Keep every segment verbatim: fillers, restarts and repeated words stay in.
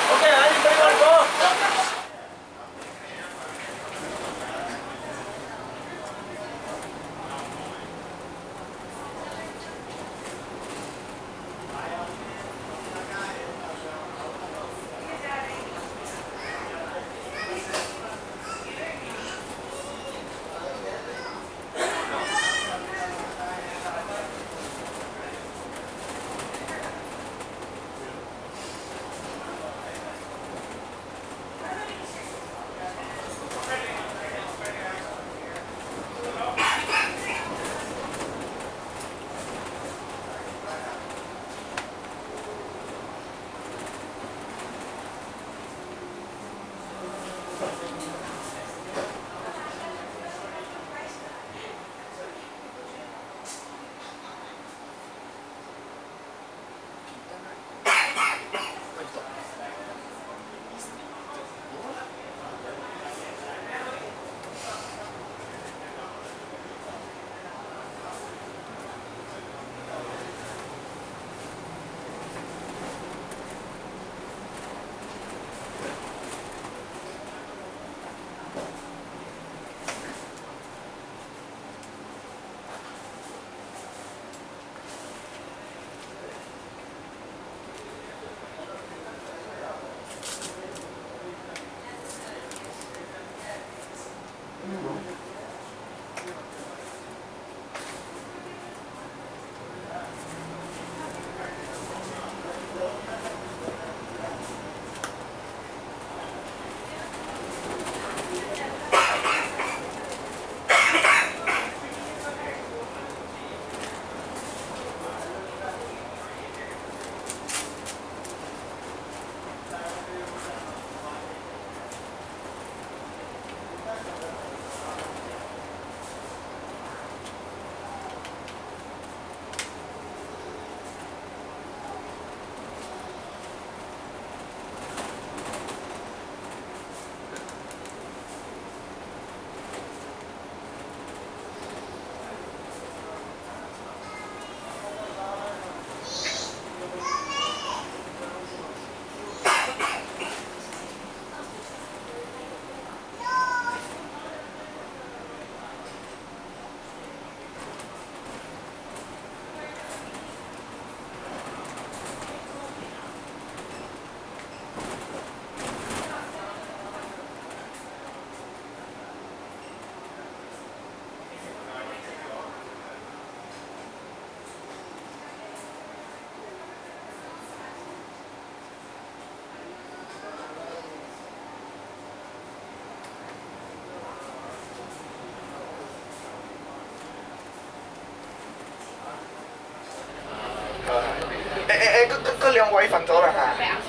誒誒誒，嗰嗰嗰兩位瞓咗啦嚇。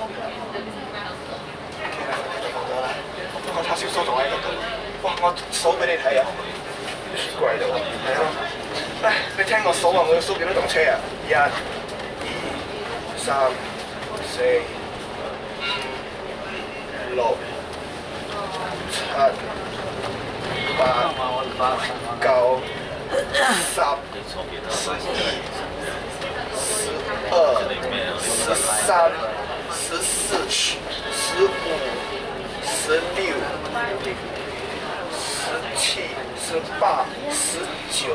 瞓咗啦，我叉燒酥仲喺嗰度。哇！我數俾你睇啊，貴到啊！係啊，誒，你聽我數啊，我要數幾多棟車啊？一、二、三、四、五、六、七、八、九、十、十一。十二、十三、十四、十五、十六、十七、十八、十九、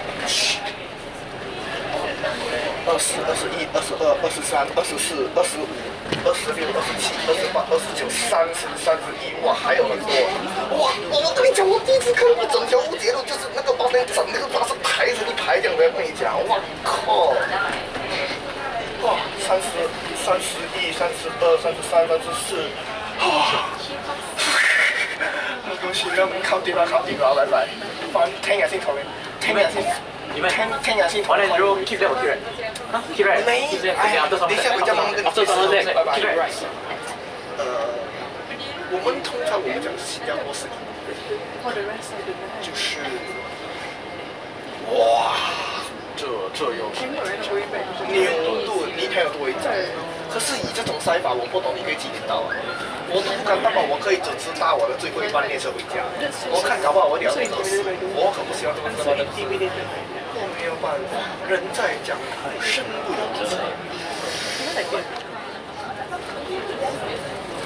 二十、二十一、二十二、二十三、二十四、二十五、二十六、二十七、二十八、二十九、三十、三十一，哇，还有很多！哇，我跟你讲，我第一次看到整条乌节路，就是那个包边整那个巴士排成一排这样的，我跟你讲，哇靠！哇，三十、三十一、三十二、三十三、三十四，哇！我恭喜你，靠掂啦，靠掂啦，拜拜！翻聽日先同你，聽日先，聽聽日先同你。我 keep 住 keep 住，啊 keep 住，沒，哎，等一下回家慢慢跟你解釋，拜拜。呃，我們通常我們講新加坡式，就是，哇！这这有牛顿，你朋友都会讲。可是以这种塞法，我不懂你可以几点到啊？我都不敢担保我可以准时搭我的最后一班列车回家。我看搞不好我两点都死，我可不希望这么这么的。我没有办法，人在江湖身不由己。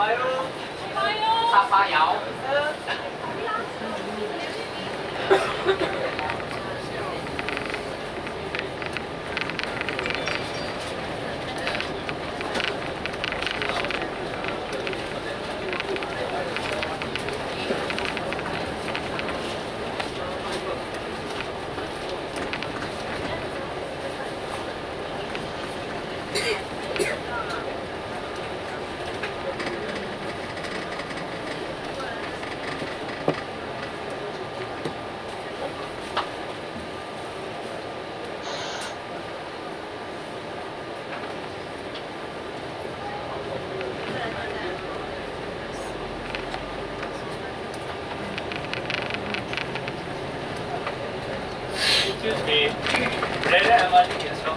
叉八窑。 Excuse me. Where am I getting from?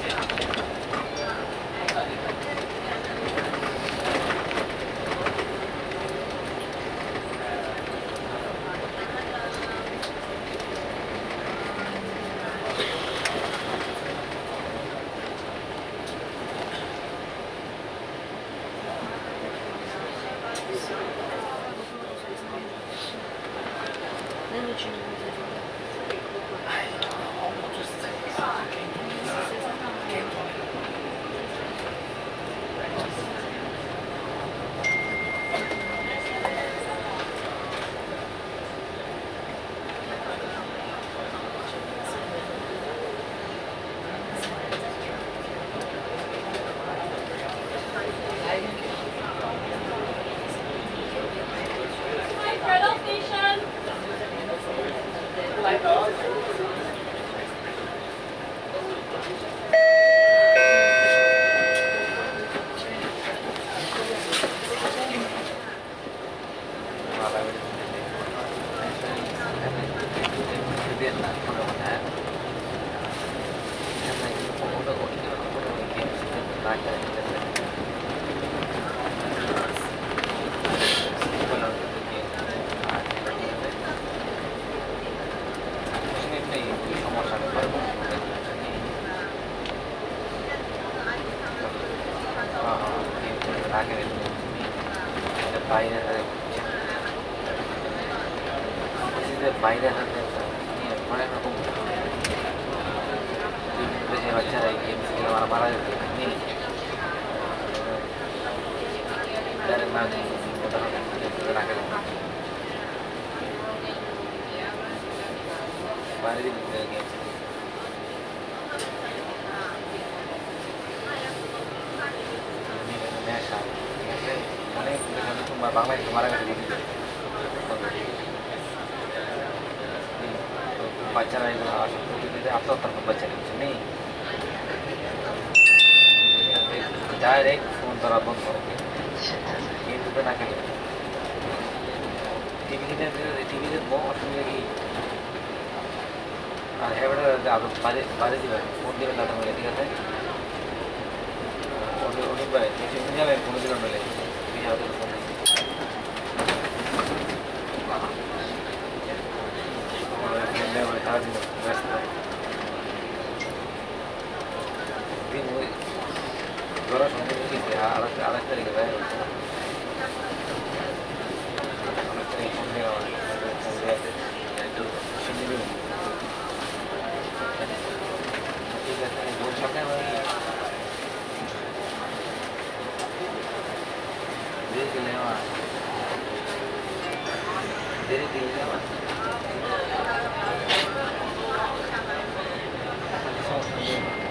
Pacaran itu langsung itu atau terbaca di sini. Direct sementara pun itu kan akhirnya T V kita T V itu mau asal lagi. Ah, hebat ada apa pada pada juga. Phone dia datang lagi kan? Udah udah baik. Jadi punya lain phone dia lagi. Dia ada phone. Never had the best night. Been with Dora something is there, Alas Alas the guy. Very good.